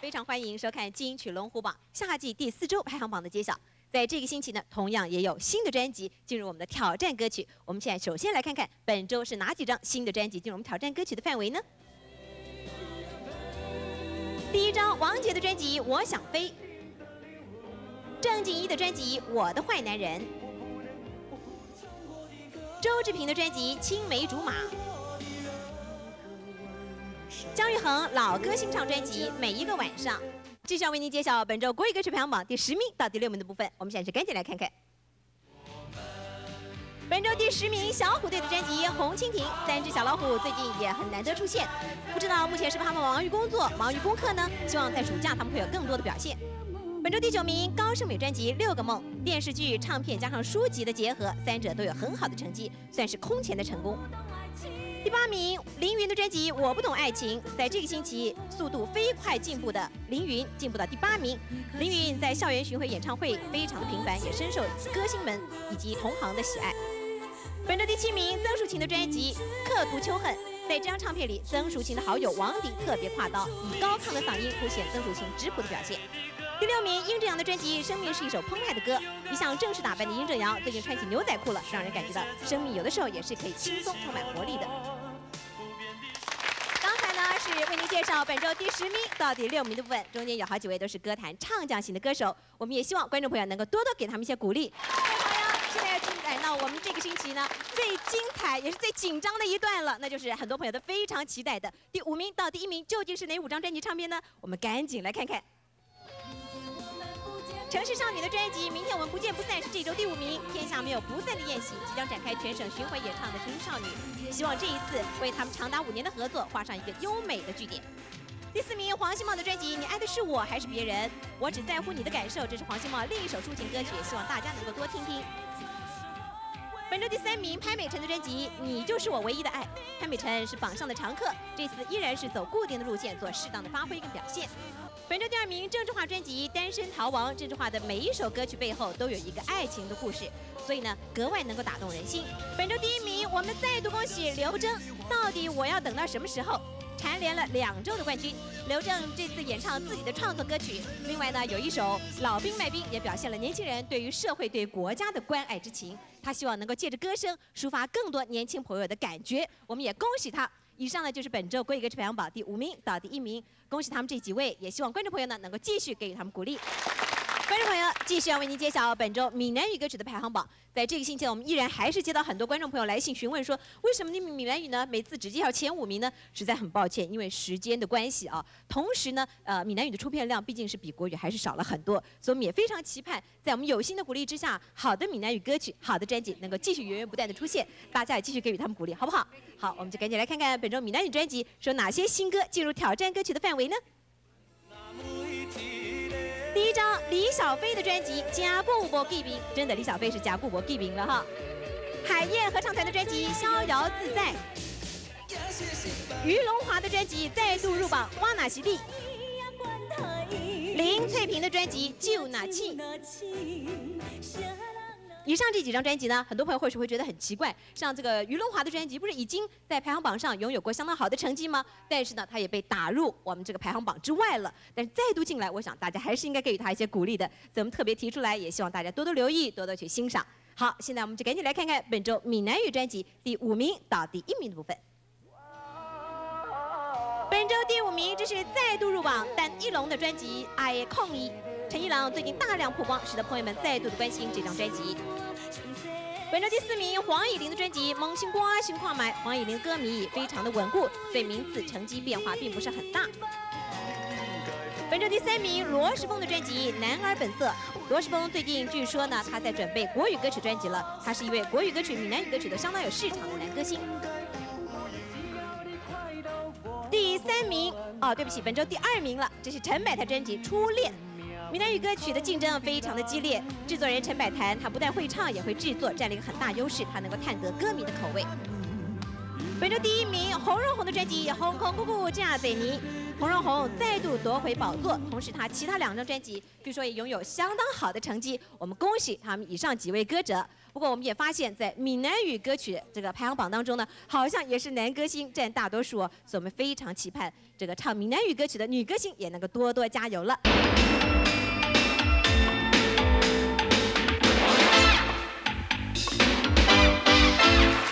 非常欢迎收看金曲龙虎榜夏季第4周排行榜的揭晓。在这个星期呢，同样也有新的专辑进入我们的挑战歌曲。我们现在首先来看看本周是哪几张新的专辑进入我们挑战歌曲的范围呢？第1张，王杰的专辑《我想飞》，郑敬一的专辑《我的坏男人》，周志平的专辑《青梅竹马》。 姜育恒老歌新唱专辑《每一个晚上》，继续要为您揭晓本周国语歌曲排行榜第10名到第6名的部分。我们现在是赶紧来看看。本周第10名，小虎队的专辑《红蜻蜓》，3只小老虎最近也很难得出现，不知道目前是不是他们忙于工作、忙于功课呢？希望在暑假他们会有更多的表现。本周第9名，高胜美专辑《6个梦》，电视剧、唱片加上书籍的结合，3者都有很好的成绩，算是空前的成功。 第8名，凌云的专辑《我不懂爱情》，在这个星期速度飞快进步的凌云进步到第8名。凌云在校园巡回演唱会非常的频繁，也深受歌星们以及同行的喜爱。本周第7名，曾淑琴的专辑《刻图秋恨》，在这张唱片里，曾淑琴的好友王迪特别跨刀，以高亢的嗓音凸显曾淑琴质朴的表现。 第6名，殷正阳的专辑《生命是一首澎湃的歌》，一向正式打扮的殷正阳最近穿起牛仔裤了，让人感觉到生命有的时候也是可以轻松、充满活力的。刚才呢是为您介绍本周第10名到第6名的部分，中间有好几位都是歌坛唱将型的歌手，我们也希望观众朋友能够多多给他们一些鼓励。观众朋友，现在要进来到我们这个星期呢最精彩也是最紧张的一段了，那就是很多朋友都非常期待的第5名到第1名究竟是哪5张专辑唱片呢？我们赶紧来看看。 城市少女的专辑《明天我们不见不散》是这周第5名，天下没有不散的宴席，即将展开全省巡回演唱的城市少女，希望这一次为他们长达5年的合作画上一个优美的句点。第4名，黄信茂的专辑《你爱的是我还是别人》，我只在乎你的感受，这是黄信茂另一首抒情歌曲，希望大家能够多听听。本周第3名，潘美辰的专辑《你就是我唯一的爱》，潘美辰是榜上的常客，这次依然是走固定的路线，做适当的发挥跟表现。 本周第2名，郑智化专辑《单身逃亡》，郑智化的每一首歌曲背后都有一个爱情的故事，所以呢格外能够打动人心。本周第1名，我们再度恭喜刘铮，到底我要等到什么时候？蝉联了2周的冠军。刘铮这次演唱自己的创作歌曲，另外呢有一首《老兵卖兵》，也表现了年轻人对于社会、对国家的关爱之情。他希望能够借着歌声抒发更多年轻朋友的感觉，我们也恭喜他。 以上呢就是本周国语歌曲排行榜第5名到第1名，恭喜他们这几位，也希望观众朋友呢能够继续给予他们鼓励。观众朋友，继续要为您揭晓本周闽南语歌曲的排行榜。在这个星期，我们依然还是接到很多观众朋友来信询问说，为什么你闽南语呢每次只介绍前5名呢？实在很抱歉，因为时间的关系啊。同时呢，闽南语的出片量毕竟是比国语还是少了很多，所以我们也非常期盼，在我们有心的鼓励之下，好的闽南语歌曲、好的专辑能够继续源源不断的出现，大家也继续给予他们鼓励，好不好？好，我们就赶紧来看看本周闽南语专辑说哪些新歌进入挑战歌曲的范围呢？ 第1张，李小飞的专辑《假固博记名》，真的李小飞是假固博记名了哈。海燕合唱团的专辑《逍遥自在》，于龙华的专辑再度入榜《哇那西利》，林翠萍的专辑《就那气》。以上这几张专辑呢，很多朋友或许会觉得很奇怪，像这个于龙华的专辑，不是已经在排行榜上拥有过相当好的成绩吗？但是呢，他也被打入我们这个排行榜之外了。但是再度进来，我想大家还是应该给予他一些鼓励的。所以我们特别提出来，也希望大家多多留意，多多去欣赏。好，现在我们就赶紧来看看本周闽南语专辑第5名到第1名的部分。本周第5名，这是再度入榜但一龙的专辑《爱控一》。 陈一郎最近大量曝光，使得朋友们再度的关心这张专辑。本周第4名，黄以玲的专辑《萌新瓜新跨买》，黄以玲歌迷非常的稳固，所以名次成绩变化并不是很大。本周第3名，罗时丰的专辑《男儿本色》。罗时丰最近据说呢，他在准备国语歌曲专辑了，他是一位国语歌曲、闽南语歌曲都相当有市场的男歌星。第3名，哦，对不起，本周第2名了，这是陈百潭专辑《初恋》。 闽南语歌曲的竞争非常的激烈，制作人陈百潭他不但会唱，也会制作，占了一个很大优势，他能够探得歌迷的口味。本周第1名，洪荣宏的专辑《红空姑姑嫁给你》， 洪荣宏再度夺回宝座，同时他其他2张专辑据说也拥有相当好的成绩，我们恭喜他们以上几位歌者。不过我们也发现，在闽南语歌曲这个排行榜当中呢，好像也是男歌星占大多数哦，所以我们非常期盼这个唱闽南语歌曲的女歌星也能够多多加油了。